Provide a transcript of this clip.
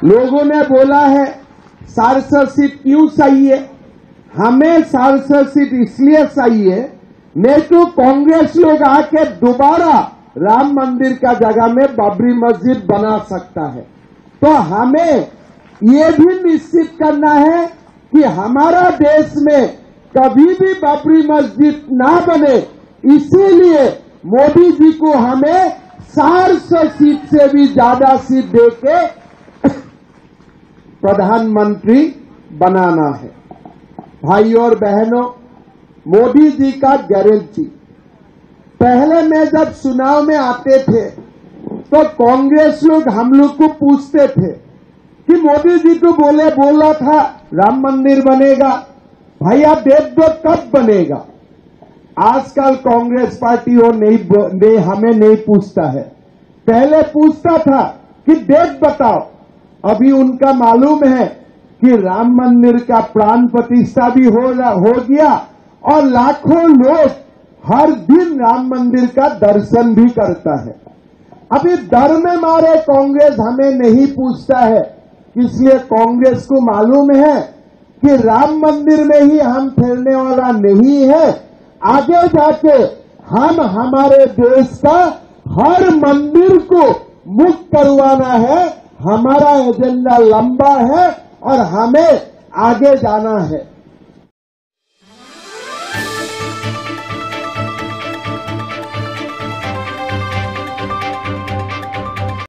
लोगों ने बोला है सांसद सीट क्यों चाहिए, हमें सांसद सीट इसलिए चाहिए नहीं तो कांग्रेस लोग आके दोबारा राम मंदिर का जगह में बाबरी मस्जिद बना सकता है। तो हमें ये भी निश्चित करना है कि हमारा देश में कभी भी बाबरी मस्जिद ना बने, इसीलिए मोदी जी को हमें 400 सीट से भी ज्यादा सीट देके प्रधानमंत्री बनाना है। भाइयों और बहनों, मोदी जी का गारंटी, पहले मैं जब चुनाव में आते थे तो कांग्रेस लोग हम लोग को पूछते थे कि मोदी जी तो बोला था राम मंदिर बनेगा, भाई आप डेट दो कब बनेगा। आजकल कांग्रेस पार्टी और नहीं हमें नहीं पूछता है, पहले पूछता था कि डेट बताओ। अभी उनका मालूम है कि राम मंदिर का प्राण प्रतिष्ठा भी हो गया और लाखों लोग हर दिन राम मंदिर का दर्शन भी करता है। अभी डर में मारे कांग्रेस हमें नहीं पूछता है, इसलिए कांग्रेस को मालूम है कि राम मंदिर में ही हम ठहरने वाला नहीं है, आगे जाके हम हमारे देश का हर मंदिर को मुक्त करवाना है। हमारा एजेंडा लंबा है और हमें आगे जाना है।